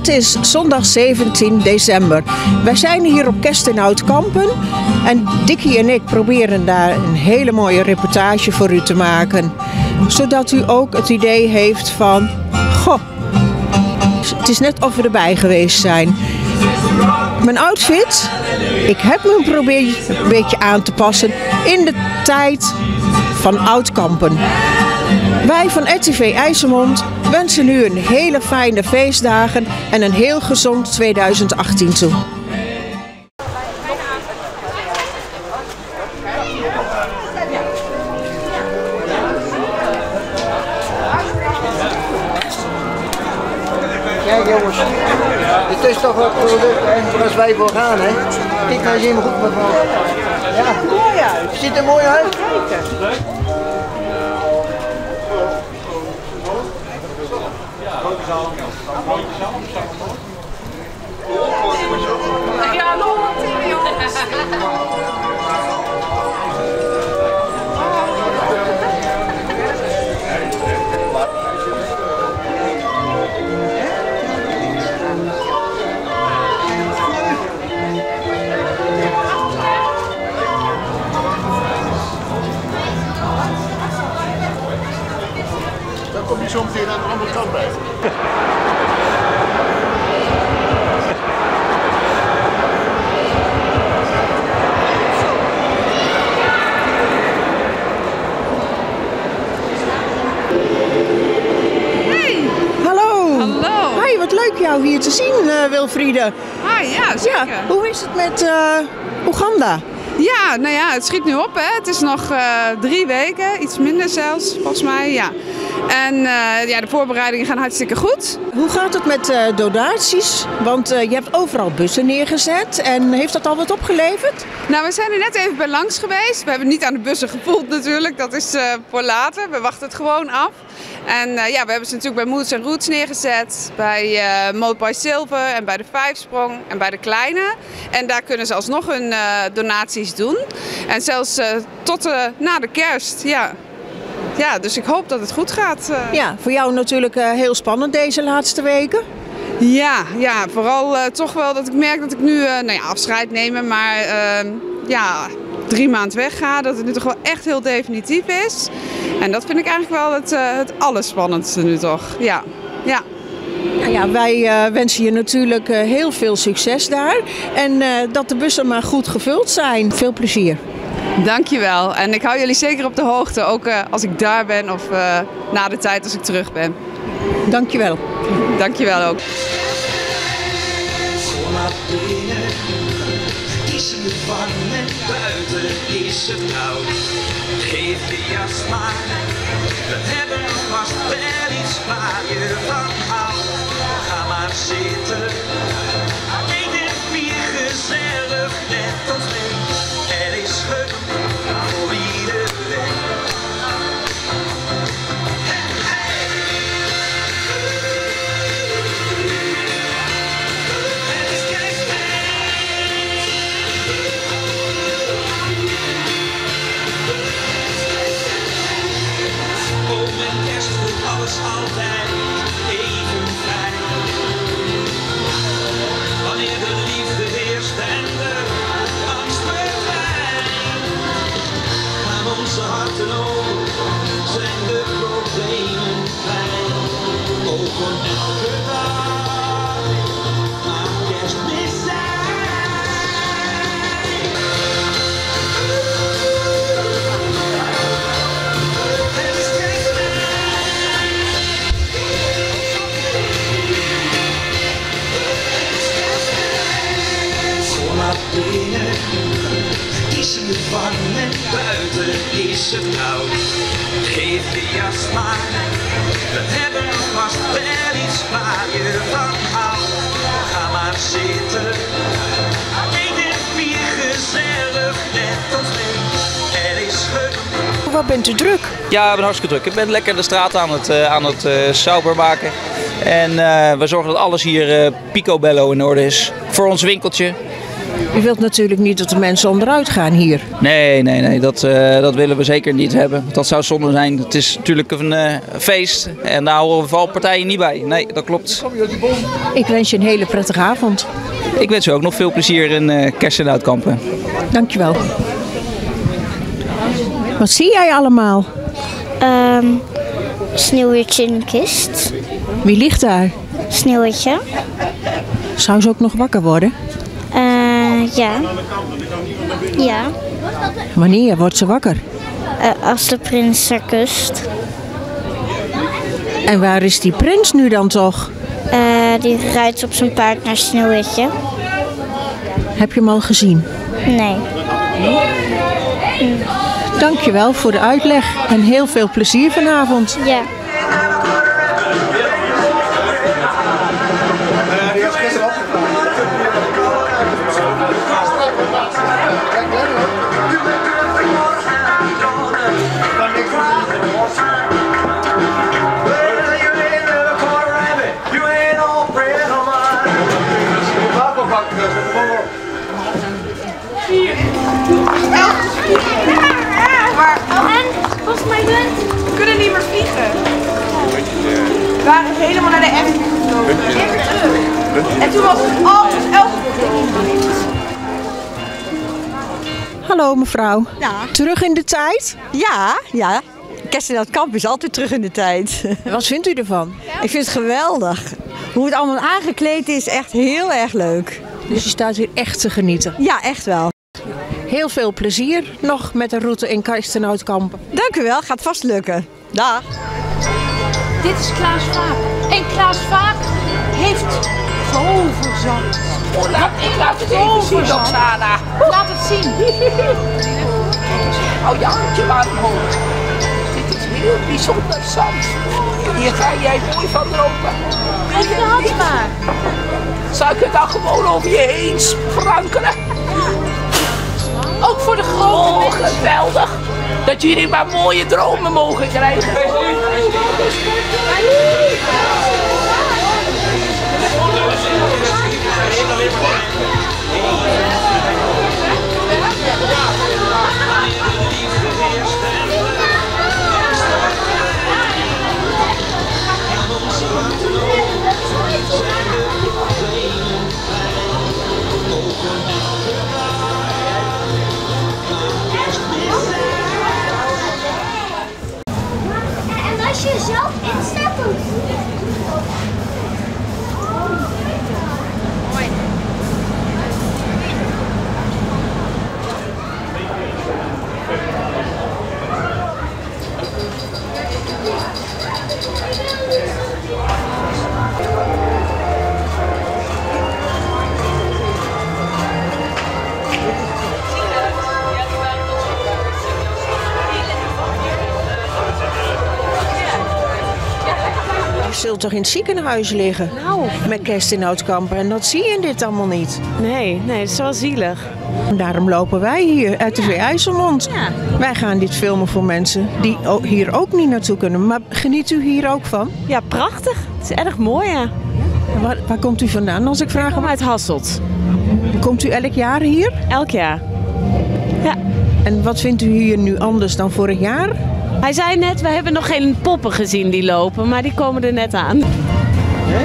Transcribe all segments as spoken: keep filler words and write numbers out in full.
Het is zondag zeventien december. Wij zijn hier op Kerst in Oud-Kampen en Dickie en ik proberen daar een hele mooie reportage voor u te maken. Zodat u ook het idee heeft van, goh, het is net of we erbij geweest zijn. Mijn outfit, ik heb me geprobeerd een beetje aan te passen in de tijd van Oud-Kampen. Wij van R T V IJsselmond wensen u een hele fijne feestdagen en een heel gezond tweeduizend achttien toe. Kijk jongens, dit is toch wat product als wij voor gaan, hè? Kijk nou eens even goed mevrouw. Ja, mooi uit. Ziet er mooi uit. Ja, nog wat jongens. Dan kom je zo meteen aan de andere kant bij. Leuk jou hier te zien, uh, Wilfriede. Ah ja, zeker. Ja, hoe is het met uh, Oeganda? Ja, nou ja, het schiet nu op, hè. Het is nog uh, drie weken, iets minder zelfs, volgens mij, ja. En uh, ja, de voorbereidingen gaan hartstikke goed. Hoe gaat het met uh, donaties? Want uh, je hebt overal bussen neergezet en heeft dat al wat opgeleverd? Nou, we zijn er net even bij langs geweest. We hebben niet aan de bussen gevoeld natuurlijk, dat is uh, voor later. We wachten het gewoon af. En uh, ja, we hebben ze natuurlijk bij Moods and Roots neergezet, bij uh, Mode by Silver en bij de Vijfsprong en bij de Kleine. En daar kunnen ze alsnog hun uh, donaties doen. En zelfs uh, tot uh, na de kerst, ja. Ja, dus ik hoop dat het goed gaat. Uh. Ja, voor jou natuurlijk uh, heel spannend deze laatste weken. Ja, ja vooral uh, toch wel dat ik merk dat ik nu uh, nou ja, afscheid neem, maar uh, ja, drie maanden wegga. Dat het nu toch wel echt heel definitief is. En dat vind ik eigenlijk wel het, uh, het allerspannendste nu toch. Ja, ja. Nou ja, wij uh, wensen je natuurlijk uh, heel veel succes daar. En uh, dat de bussen maar goed gevuld zijn. Veel plezier. Dankjewel. En ik hou jullie zeker op de hoogte, ook uh, als ik daar ben of uh, na de tijd als ik terug ben. Dankjewel. Dankjewel ook. Kom maar binnen, is het warm en buiten is het koud. Geef je jas maar, we hebben vast wel iets waar je van houdt. Ga maar zitten, eet en vier gezellig met ons mee. Er is genoeg voor iedereen. Altijd even fijn. Wanneer de liefde heerst en de angst verdwijnt. Aan onze harten open zijn de problemen klein. Open elke dag, maar kerstmis zijn. Binnen is het warm en buiten is het koud. Geef je jas maar, we hebben vast wel iets waar je van houdt. Ga maar zitten, eet en vier gezellig met ons mee. Er is genoeg. Wat bent u druk? Ja, ik ben hartstikke druk. Ik ben lekker de straat aan het, uh, aan het uh, sauber maken. En uh, we zorgen dat alles hier uh, picobello in orde is. Voor ons winkeltje. U wilt natuurlijk niet dat de mensen onderuit gaan hier. Nee, nee, nee, dat, uh, dat willen we zeker niet hebben. Dat zou zonde zijn. Het is natuurlijk een uh, feest en daar horen we valpartijen niet bij. Nee, dat klopt. Ik wens je een hele prettige avond. Ik wens u ook nog veel plezier in uh, Kerst in Oud-Kampen. Dankjewel. Wat zie jij allemaal? Um, sneeuwwitje in een kist. Wie ligt daar? Sneeuwwitje. Zou ze ook nog wakker worden? Uh, ja. Ja. Wanneer wordt ze wakker? Uh, als de prins haar kust. En waar is die prins nu dan toch? Uh, die rijdt op zijn paard naar Sneeuwwitje. Heb je hem al gezien? Nee. Hm. Dankjewel voor de uitleg en heel veel plezier vanavond. Ja. Volgens mij bent. We kunnen niet meer vliegen. We waren helemaal naar de Efteling gevlogen. En toen was het alles elke Hallo mevrouw. Ja. Terug in de tijd? Ja, ja. Kerst in Oud-Kampen is altijd terug in de tijd. Wat vindt u ervan? Ik vind het geweldig. Hoe het allemaal aangekleed is, echt heel erg leuk. Dus je staat hier echt te genieten? Ja, echt wel. Heel veel plezier nog met de route in Kerst in Oud-Kampen. Dank u wel, gaat vast lukken. Dag. Dit is Klaas Vaak. En Klaas Vaak heeft toverzand. Oh, laat, ik laat het even zien, Oksana. Laat het zien. Hou je handje maar omhoog. Dit is heel bijzonder zand. Hier ga jij mooi van dromen. Geef je hand maar. Zou ik het dan gewoon over je heen sprankelen? Ook voor de grote oh, geweldig. Dat jullie maar mooie dromen mogen krijgen. En als je zelf instapt, dan... Je zult toch in het ziekenhuis liggen? Nou. Met Kerst in Oud-Kampen. En dat zie je in dit allemaal niet. Nee, nee, het is wel zielig. En daarom lopen wij hier, R T V IJsselmond. Ja. Wij gaan dit filmen voor mensen die hier ook niet naartoe kunnen. Maar geniet u hier ook van? Ja, prachtig. Het is erg mooi, ja. En waar, waar komt u vandaan als ik vraag? Ik kom uit Hasselt. Komt u elk jaar hier? Elk jaar. Ja. En wat vindt u hier nu anders dan vorig jaar? Hij zei net, we hebben nog geen poppen gezien die lopen, maar die komen er net aan. Nee?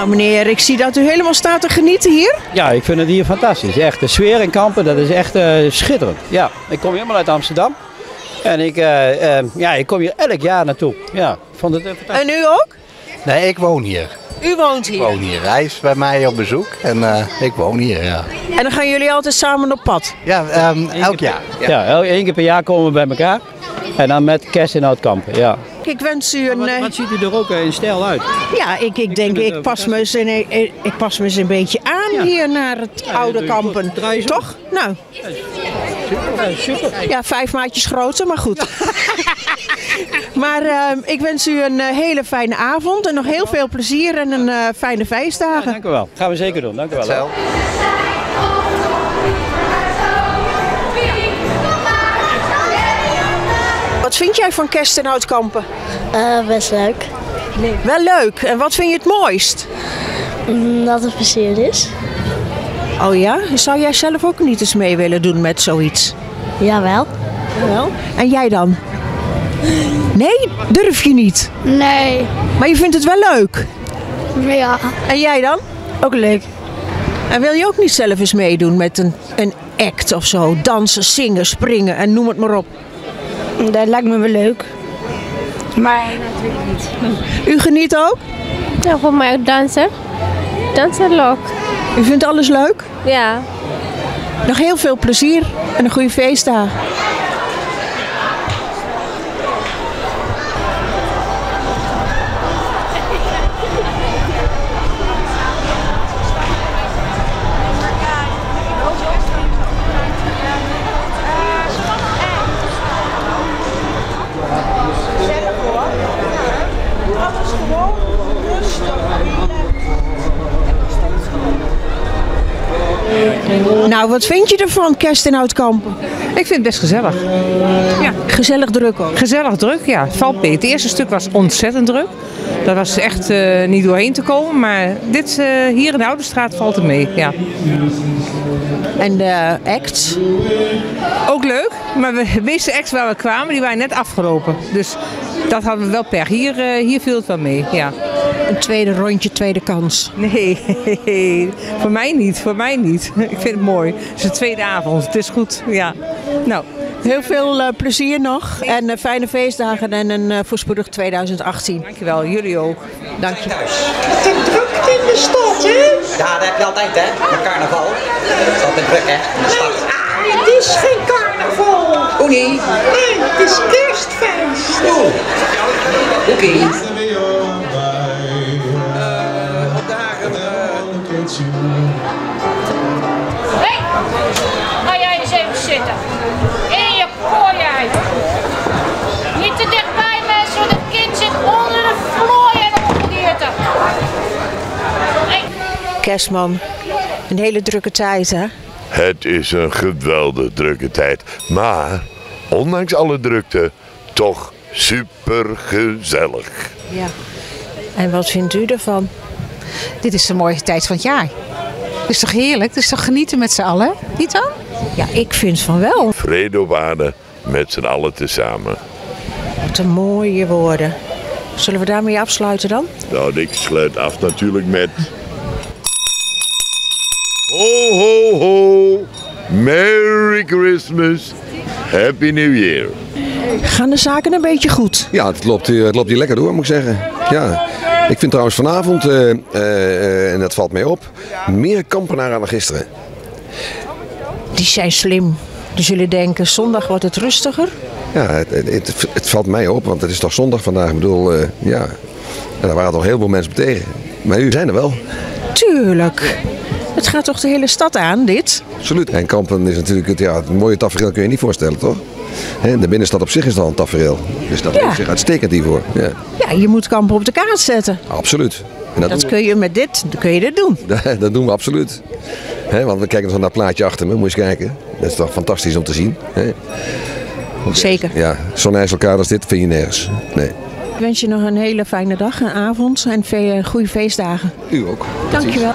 Nou meneer, ik zie dat u helemaal staat te genieten hier. Ja, ik vind het hier fantastisch. Echt, de sfeer in Kampen, dat is echt uh, schitterend. Ja, ik kom helemaal uit Amsterdam. En ik, uh, uh, ja, ik kom hier elk jaar naartoe. Ja, ik vond het uh, fantastisch. En u ook? Nee, ik woon hier. U woont hier? Ik woon hier. Hij is bij mij op bezoek en uh, ik woon hier, ja. En dan gaan jullie altijd samen op pad? Ja, um, elk jaar. Ja, ja één keer per jaar komen we bij elkaar. En dan met kerst in Oud-Kampen, ja. Ik wens u een... Wat, wat ziet u er ook in stijl uit? Ja, ik, ik denk, ik pas, me eens een, ik pas me eens een beetje aan ja. hier naar het ja, oude Kampen. Toch? Nou. Super, super. Ja, vijf maatjes groter, maar goed. Maar uh, ik wens u een uh, hele fijne avond en nog heel veel plezier en een uh, fijne feestdagen. Ja, dank u wel. Gaan we zeker doen. Dank u wel. Wat vind jij van kerst in Oud-Kampen? Uh, best leuk. Nee. Wel leuk. En wat vind je het mooist? Mm, dat het plezier is. Oh ja? Zou jij zelf ook niet eens mee willen doen met zoiets? Jawel. Jawel. En jij dan? Nee? Durf je niet? Nee. Maar je vindt het wel leuk? Ja. En jij dan? Ook leuk. En wil je ook niet zelf eens meedoen met een, een act of zo? Dansen, zingen, springen en noem het maar op. Dat lijkt me wel leuk. Maar natuurlijk niet. U geniet ook? Ja, voor mij ook dansen. Dansen leuk. U vindt alles leuk? Ja. Nog heel veel plezier en een goede feestdag. Nou, wat vind je ervan, kerst in Oud-Kampen? Ik vind het best gezellig. Ja. Gezellig druk ook? Gezellig druk, ja. Het valt mee. Het eerste stuk was ontzettend druk. Daar was echt uh, niet doorheen te komen. Maar dit, uh, hier in de Oude Straat valt het mee, ja. En de acts? Ook leuk. Maar de meeste acts waar we kwamen, die waren net afgelopen. Dus dat hadden we wel per. Hier, uh, hier viel het wel mee, ja. Een tweede rondje, tweede kans? Nee, voor mij niet. Voor mij niet. Ik vind het mooi. Het is de tweede avond. Het is goed, ja. Nou. Heel veel uh, plezier nog en uh, fijne feestdagen en een uh, voorspoedig tweeduizend achttien. Dankjewel, jullie ook. Dank je. Het is druk in de stad, hè? Ja, dat heb je altijd, hè? Met carnaval. Het is altijd druk, hè? In de stad. Ah, het is geen carnaval. Hoe niet? Nee, het is kerstfeest. Oeh. Oké. Hé, ga jij eens even zitten. In je kooi uit. Niet te dichtbij mensen, want het kind zit onder de vlooi en omgekeerd. Hey. Kerstman, een hele drukke tijd, hè? Het is een geweldig drukke tijd, maar ondanks alle drukte toch super gezellig. Ja. En wat vindt u ervan? Dit is de mooiste tijd van het jaar. Het is toch heerlijk? Het is toch genieten met z'n allen? Niet dan? Ja, ik vind van wel. Vrede op aarde met z'n allen tezamen. Wat een mooie woorden. Zullen we daarmee afsluiten dan? Nou, ik sluit af natuurlijk met... Ho, ho, ho! Merry Christmas! Happy New Year! Gaan de zaken een beetje goed? Ja, het loopt, het loopt hier lekker door, moet ik zeggen. Ja. Ik vind trouwens vanavond, uh, uh, en dat valt mij op, meer Kampenaren dan gisteren. Die zijn slim. Die zullen denken, zondag wordt het rustiger. Ja, het, het, het valt mij op, want het is toch zondag vandaag. Ik bedoel, uh, ja, en daar waren toch heel veel mensen tegen. Maar u zijn er wel. Tuurlijk. Het gaat toch de hele stad aan, dit? Absoluut. En Kampen is natuurlijk, het, ja, het mooie tafereel kun je niet voorstellen, toch? He, de binnenstad op zich is al een tafereel. Dus dat ja. is zich uitstekend hiervoor. Ja. Ja, je moet Kampen op de kaart zetten. Absoluut. En dat dat doen kun je met dit, kun je dit doen. Dat, dat doen we absoluut. He, want we kijken nog naar het plaatje achter me, moet je eens kijken. Dat is toch fantastisch om te zien. He. Zeker. Ja, zo'n IJsselkaart als dit vind je nergens. Nee. Ik wens je nog een hele fijne dag en avond en veel goede feestdagen. U ook. Dank je wel.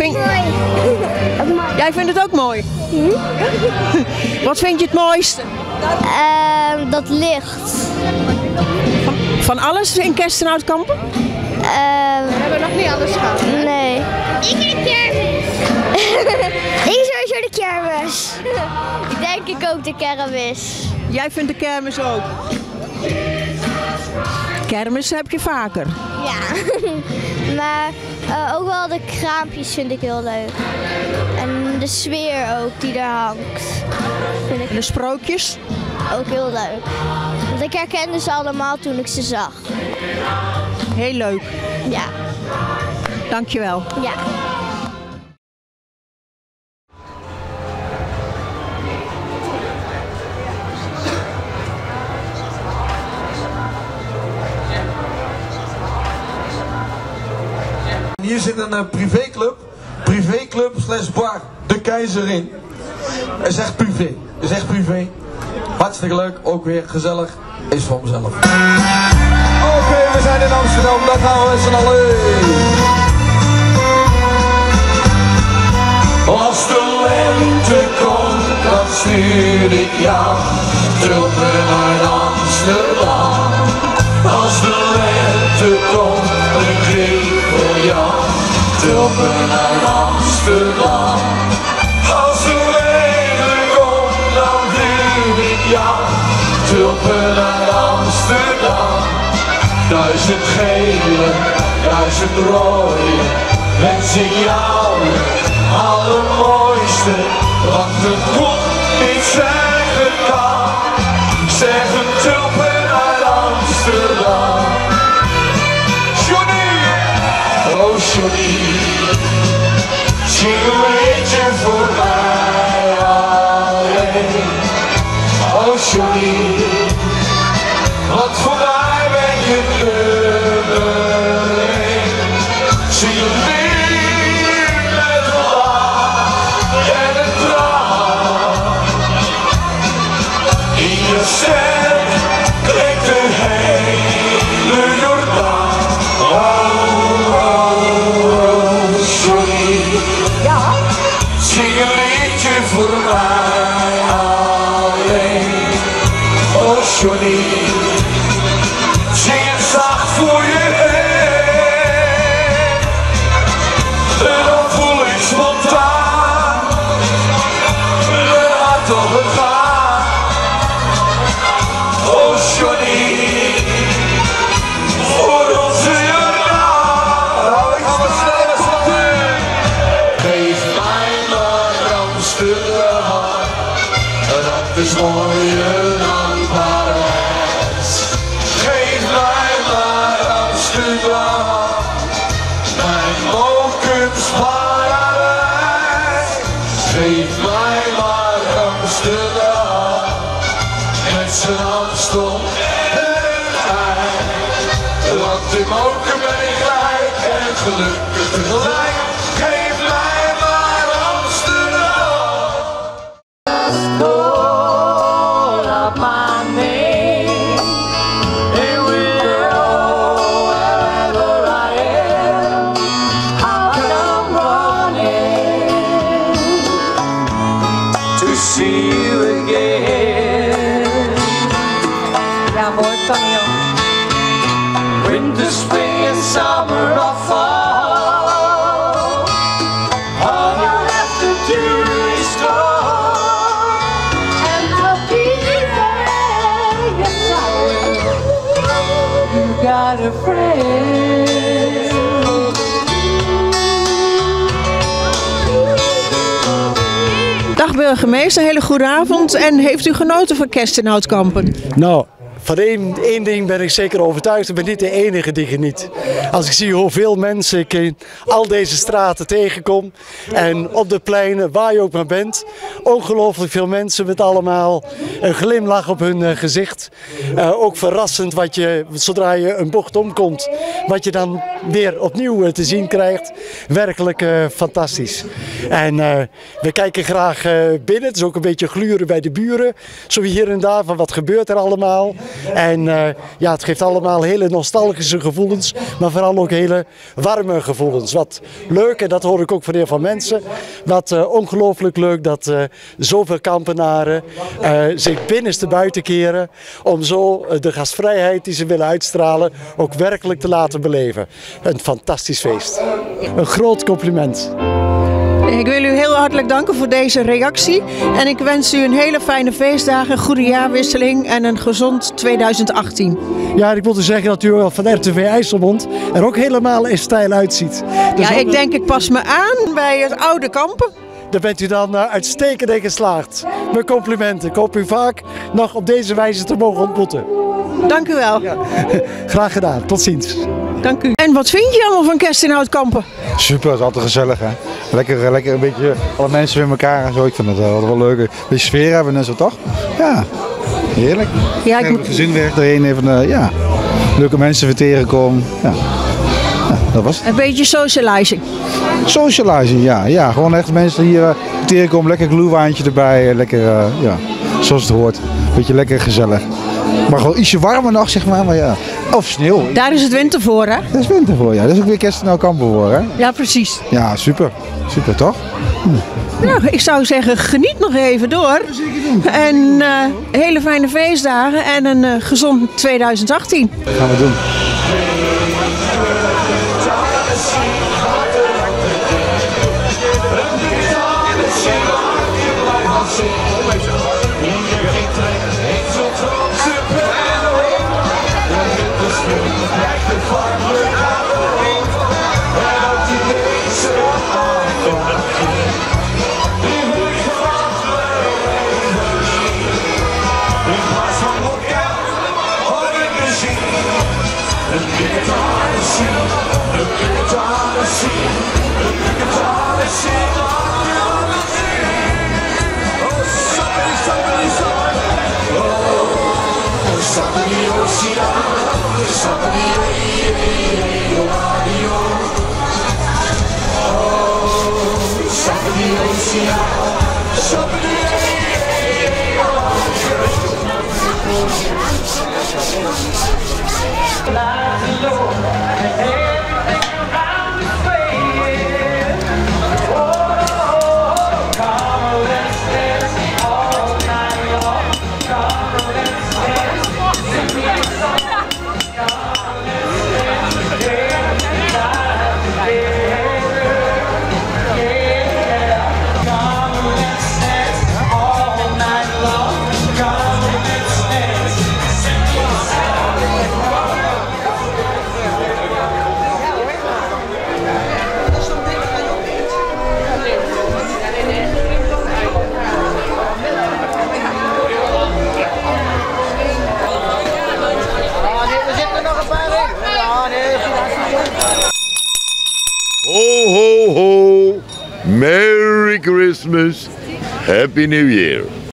Vind... mooi. Jij vindt het ook mooi? Hm? Wat vind je het mooiste? Uh, dat licht. Van, van alles in Kerstenoudkampen? Uh, we hebben nog niet alles gehad. Hè? Nee. Ik de kermis. Ik sowieso de kermis. Ik denk ik ook de kermis. Jij vindt de kermis ook? Kermis heb je vaker? Ja, maar uh, ook wel de kraampjes vind ik heel leuk. En de sfeer ook die er hangt. Vind ik en de sprookjes? Ook heel leuk. Want ik herkende ze allemaal toen ik ze zag. Heel leuk. Ja. Dankjewel. Ja. Hier zit een uh, privéclub, privéclub slash bar, de Keizerin. Het is echt privé, het is echt privé. Hartstikke leuk, ook weer gezellig, is voor mezelf. Oké, okay, we zijn in Amsterdam, daar gaan we met z'n allen. Als de lente komt, dan stuur ik jou tulpen naar Amsterdam. Als de lente komt, dan kreeg voor jou tulpen naar Amsterdam. Als de regen komt, dan duw ik jou tulpen naar Amsterdam. Duizend gele, duizend rode, wens ik jou het allermooiste, wat de God niet zeggen kan. Zeg een tulpen naar Amsterdam. Johnny, oh Johnny, zie een beetje voor mij alleen. Oh Johnny, want voor mij ben je nummer één. Zie een lief met een lach en een traan. In je stem klinkt de hele Jordaan. Oh, oh, oh, sorry. Ja? Zing een liedje voor mij alleen. Oh, sorry. Zing het zacht voor je heen. En dan voel ik spontaan mijn hart op het gaan. Oh, Johnny, voor onze Jordaan. Ik ga maar snel met z'n allen. Geef mij maar Amsterdam, dat is mooier dan Parijs. Geef mij maar Amsterdam, mijn wolkensparadijs. Geef mij maar Amsterdam, met z'n Amstel en ei. Want in moken ben ik rijk en gelukkig tegelijk. Geef mij maar Amsterdam. Call up my name, and we'll go wherever I am. I'll come running to see you again. Ja, mooi, kan niet ook. Winter, spring and summer or fall, all you have to do is call, and I'll be there. Yes, I will. You got a friend. Dag burgemeester, een hele goede avond. En heeft u genoten van Kerstenoudkampen? Nou, van één, één ding ben ik zeker overtuigd. Ik ben niet de enige die geniet. Als ik zie hoeveel mensen ik in al deze straten tegenkom. En op de pleinen, waar je ook maar bent. ongelooflijk veel mensen met allemaal een glimlach op hun uh, gezicht. Uh, ook verrassend wat je, zodra je een bocht omkomt, wat je dan weer opnieuw uh, te zien krijgt. Werkelijk uh, fantastisch. En uh, we kijken graag uh, binnen. Het is ook een beetje gluren bij de buren. Zo hier en daar van wat gebeurt er allemaal. En uh, ja, het geeft allemaal hele nostalgische gevoelens, maar vooral ook hele warme gevoelens. Wat leuk, en dat hoor ik ook van heel veel mensen. Wat uh, ongelooflijk leuk dat uh, zoveel Kampenaren uh, zich binnenste buiten keren om zo uh, de gastvrijheid die ze willen uitstralen ook werkelijk te laten beleven. Een fantastisch feest. Een groot compliment. Ik wil u heel hartelijk danken voor deze reactie en ik wens u een hele fijne feestdagen, een goede jaarwisseling en een gezond tweeduizend achttien. Ja, ik wilde zeggen dat u van R T V IJsselmond er ook helemaal in stijl uitziet. Dus ja, ik denk ik pas me aan bij het oude Kampen. Daar bent u dan uh, uitstekend in geslaagd. Mijn complimenten. Ik hoop u vaak nog op deze wijze te mogen ontmoeten. Dank u wel. Ja. Graag gedaan. Tot ziens. Dank u. En wat vind je allemaal van kerst in Oud-Kampen? Super, het is altijd gezellig hè. Lekker, lekker een beetje alle mensen bij elkaar en zo. Ik vind het uh, wel leuk. Een beetje sfeer hebben en zo toch? Ja, heerlijk. Ja, ik moet... gezin weg doorheen even, uh, ja, leuke mensen weer tegenkomen. Ja. Ja, dat was het. Een beetje socializing. Socializing, ja. Ja, gewoon echt mensen hier uh, tegenkomen. Lekker glühweintje erbij. Uh, lekker, uh, ja, zoals het hoort. Beetje lekker gezellig. Maar gewoon ietsje warmer nog, zeg maar. Maar ja. Of sneeuw. Daar is het winter voor, hè? Dat is winter voor, ja. Dat is ook weer kerst in Oud-Kampen voor, hè? Ja, precies. Ja, super. Super, toch? Hm. Nou, ik zou zeggen, geniet nog even door. En uh, hele fijne feestdagen en een uh, gezond tweeduizend achttien. Dat gaan we doen. Ho, ho, ho. Merry Christmas. Happy New Year.